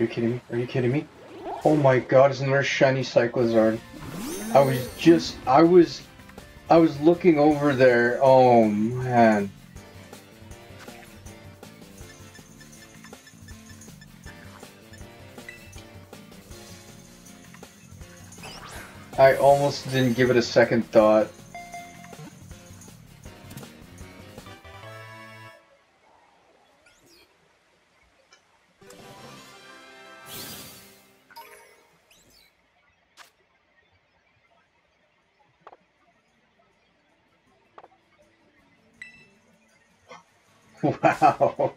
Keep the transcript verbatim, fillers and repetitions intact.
you kidding me? Are you kidding me? Oh my god, it's another shiny Cyclizar. I was just, I was, I was looking over there. Oh man. I almost didn't give it a second thought. Wow.